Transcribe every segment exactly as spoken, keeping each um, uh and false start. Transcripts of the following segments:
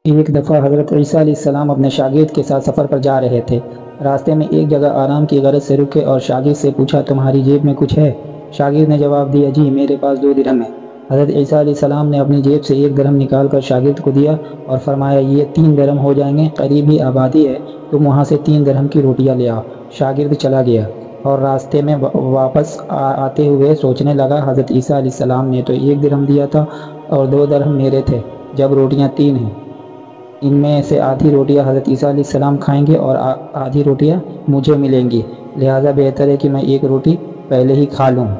ایک دفعہ حضرت عیسیٰ علیہ السلام اپنے شاگرد کے ساتھ سفر پر جا رہے تھے۔ راستے میں ایک جگہ آرام کی غرض سے رکے اور شاگرد سے پوچھا، تمہاری جیب میں کچھ ہے؟ شاگرد نے جواب دیا، جی میرے پاس دو درہم ہے۔ حضرت عیسیٰ علیہ السلام نے اپنی جیب سے ایک درہم نکال کر شاگرد کو دیا اور فرمایا، یہ تین درہم ہو جائیں گے، قریب ہی آبادی ہے، تم وہاں سے تین درہم کی روٹیاں لے آؤ۔ شاگرد چلا گیا اور راستے میں واپس آتے ہوئے سوچنے لگا، حضرت عیسیٰ علیہ السلام نے تو ایک درہم دیا تھا اور دو درہم میرے تھے، جب روٹیاں تین ہیں، ان میں سے آدھی روٹیاں حضرت عیسیٰ علیہ السلام کھائیں گے اور آدھی روٹیاں مجھے ملیں گی، لہٰذا بہتر ہے کہ میں ایک روٹی پہلے ہی کھا لوں۔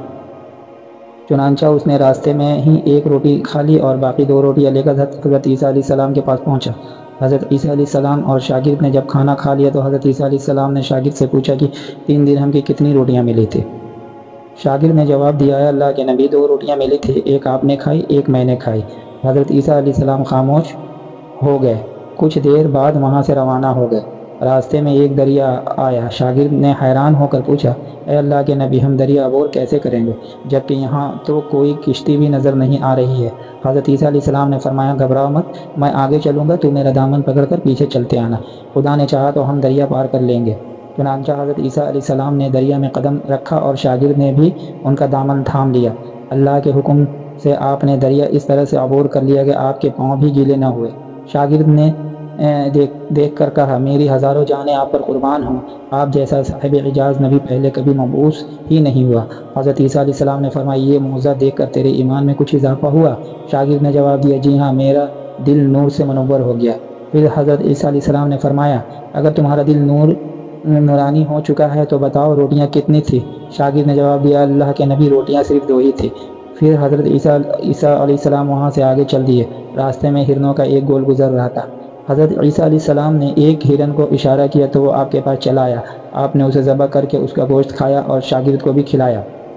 چنانچہ اس نے راستے میں ہی ایک روٹی کھا لی اور باقی دو روٹیاں لے کر حضرت عیسیٰ علیہ السلام کے پاس پہنچا۔ حضرت عیسیٰ علیہ السلام اور شاگرد نے جب کھانا کھا لیا تو حضرت عیسیٰ علیہ السلام نے شاگرد سے پوچھا کہ تین درہم کی کتنی روٹیاں ملی تھی؟ شاگرد نے جواب دیا، اے اللہ کے نبی، دو روٹیاں ملی تھی، ایک آپ نے کھائی، ایک میں نے کھائی۔ حضرت عیسیٰ علیہ السلام خاموش ہو گئے، کچھ دیر بعد وہاں سے روانہ ہو گئے۔ راستے میں ایک دریا آیا۔ شاگرد نے حیران ہو کر پوچھا، اے اللہ کے نبی، ہم دریا عبور کیسے کریں گے جبکہ یہاں تو کوئی کشتی بھی نظر نہیں آ رہی ہے؟ حضرت عیسیٰ علیہ السلام نے فرمایا، گھبراؤ مت، میں آگے چلوں گا، تو میرا دامن پکڑ کر پیچھے چلتے آنا، خدا نے چاہا تو ہم دریا پار کر لیں گے۔ چنانچہ حضرت عیسیٰ علیہ السلام نے دریا میں قدم رکھا اور شاگرد نے بھی ان کا دامن تھام لیا۔ اللہ کے حکم سے آپ نے دریا اس طرح سے عبور کر لیا کہ آپ کے پاؤں بھی گیلے نہ ہوئے۔ شاگرد نے دیکھ دیکھ کر کہا، میری ہزاروں جانیں آپ پر قربان ہوں، آپ جیسا صاحب اعجاز نبی پہلے کبھی مبعوث ہی نہیں ہوا۔ حضرت عیسیٰ علیہ السلام نے فرمایا، یہ معجزہ دیکھ کر تیرے ایمان میں کچھ اضافہ ہوا؟ شاگرد نے جواب دیا، جی ہاں، میرا دل نور سے منور ہو گیا۔ پھر حضرت عیسیٰ علیہ السلام نے فرمایا، اگر تمہارا دل نور نورانی ہو چکا ہے تو بتاؤ روٹیاں کتنی تھیں؟ شاگرد نے جواب دیا، اللہ کے نبی، روٹیاں صرف دو ہی تھیں۔ پھر حضرت عیسیٰ عیسیٰ علیہ السلام وہاں سے آگے چل دیے۔ راستے میں ہرنوں کا ایک گول گزر رہا تھا۔ حضرت عیسیٰ علیہ السلام نے ایک ہرن کو اشارہ کیا تو وہ آپ کے پاس چلا آیا۔ آپ نے اسے ذبح کر کے اس کا گوشت کھایا اور شاگرد کو بھی کھلایا۔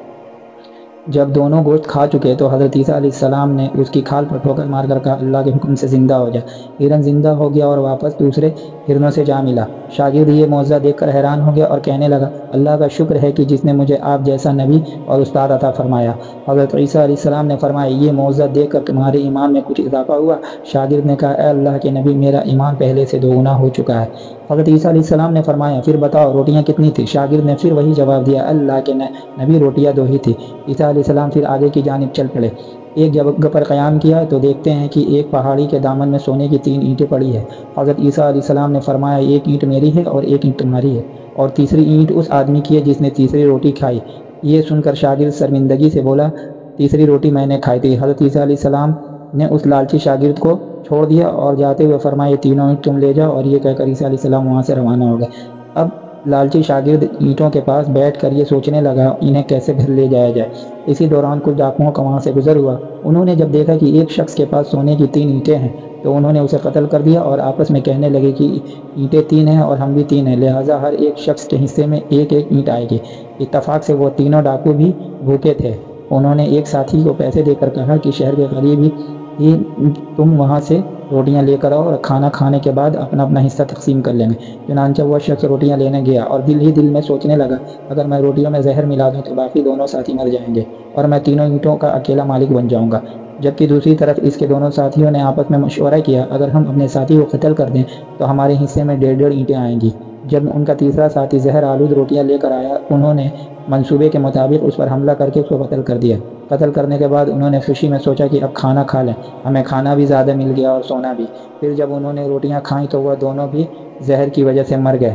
جب دونوں گوشت کھا چکے تو حضرت عیسیٰ علیہ السلام نے اس کی کھال پر ٹھوکر مار کر کہا، اللہ کے حکم سے زندہ ہو جا۔ ہرن زندہ ہو گیا اور واپس دوسرے ہرنوں سے جا ملا۔ شاگرد یہ معجزہ دیکھ کر حیران ہو گیا اور کہنے لگا، اللہ کا شکر ہے کہ جس نے مجھے آپ جیسا نبی اور استاد عطا فرمایا۔ حضرت عیسیٰ علیہ السلام نے فرمایا، یہ معجزہ دیکھ کر تمہارے ایمان میں کچھ اضافہ ہوا؟ شاگرد نے کہا، اے اللہ کے نبی، میرا ایمان پہلے سے دوگنا ہو چکا ہے۔ حضرت عیسیٰ علیہ السلام نے فرمایا، پھر بتاؤ روٹیاں کتنی تھیں؟ شاگرد نے پھر وہی جواب دیا، اللہ کے نبی، روٹیاں دو ہی تھیں۔ عیسیٰ علیہ السلام پھر آگے کی جانب چل پڑے۔ ایک جگہ پر قیام کیا تو دیکھتے ہیں کہ ایک پہاڑی کے دامن میں سونے کی تین اینٹیں پڑی ہیں۔ حضرت عیسیٰ علیہ السلام نے فرمایا، ایک اینٹ میری ہے اور ایک اینٹ تمہاری ہے، اور تیسری اینٹ اس آدمی کی ہے جس نے تیسری روٹی کھائی۔ یہ سن کر شاگرد شرمندگی سے بولا، تیسری روٹی میں نے کھائی تھی۔ حضرت عیسیٰ علیہ السلام نے اس لالچی شاگرد کو چھوڑ دیا اور جاتے ہوئے فرمایا، یہ تینوں اینٹ تم لے جاؤ، اور یہ کہہ کر عیسیٰ علیہ السلام وہاں سے روانہ ہو گئے۔ اب لالچی شاگرد اینٹوں کے پاس بیٹھ کر یہ سوچنے لگا انہیں کیسے گھر لے جایا جائے۔ اسی دوران کچھ ڈاکوؤں کا وہاں سے گزر ہوا۔ انہوں نے جب دیکھا کہ ایک شخص کے پاس سونے کی تین اینٹیں ہیں تو انہوں نے اسے قتل کر دیا اور آپس میں کہنے لگے کہ اینٹیں تین ہیں اور ہم بھی تین ہیں، لہٰذا ہر ایک شخص کے حصے میں ایک ایک اینٹ آئے گی۔ اتفاق سے وہ تینوں ڈاکو بھی بھوکے تھے۔ انہوں نے ایک ساتھی کو پیسے دے کر کہا کہ شہر کے قریب ہی تم وہاں سے روٹیاں لے کر آؤ اور کھانا کھانے کے بعد اپنا اپنا حصہ تقسیم کر لیں گے۔ چنانچہ وہ شخص روٹیاں لینے گیا اور دل ہی دل میں سوچنے لگا، اگر میں روٹیوں میں زہر ملا دوں تو باقی دونوں ساتھی مر جائیں گے اور میں تینوں اینٹوں کا اکیلا مالک بن جاؤں گا۔ جبکہ دوسری طرف اس کے دونوں ساتھیوں نے آپس میں مشورہ کیا، اگر ہم اپنے ساتھی کو قتل کر دیں تو ہمارے حصے میں ڈیڑھ ڈیڑھ اینٹیں آئیں گی۔ جب ان کا تیسرا ساتھی زہر آلود روٹیاں لے کر آیا، انہوں نے منصوبے کے مطابق اس پر حملہ کر کے اس کو قتل کر دیا۔ قتل کرنے کے بعد انہوں نے خوشی میں سوچا کہ اب کھانا کھا لیں، ہمیں کھانا بھی زیادہ مل گیا اور سونا بھی۔ پھر جب انہوں نے روٹیاں کھائیں تو وہ دونوں بھی زہر کی وجہ سے مر گئے۔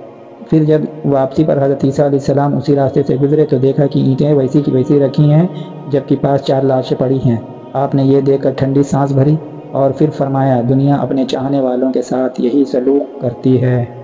پھر جب واپسی پر حضرت عیسیٰ علیہ السلام اسی راستے سے گزرے تو دیکھا کہ اینٹیں ویسی کی ویسی رکھی ہیں جبکہ پاس چار لاشیں پڑی ہیں۔ آپ نے یہ دیکھ کر ٹھنڈی سانس بھری اور پھر فرمایا، دنیا اپنے چاہنے والوں کے ساتھ یہی سلوک کرتی ہے۔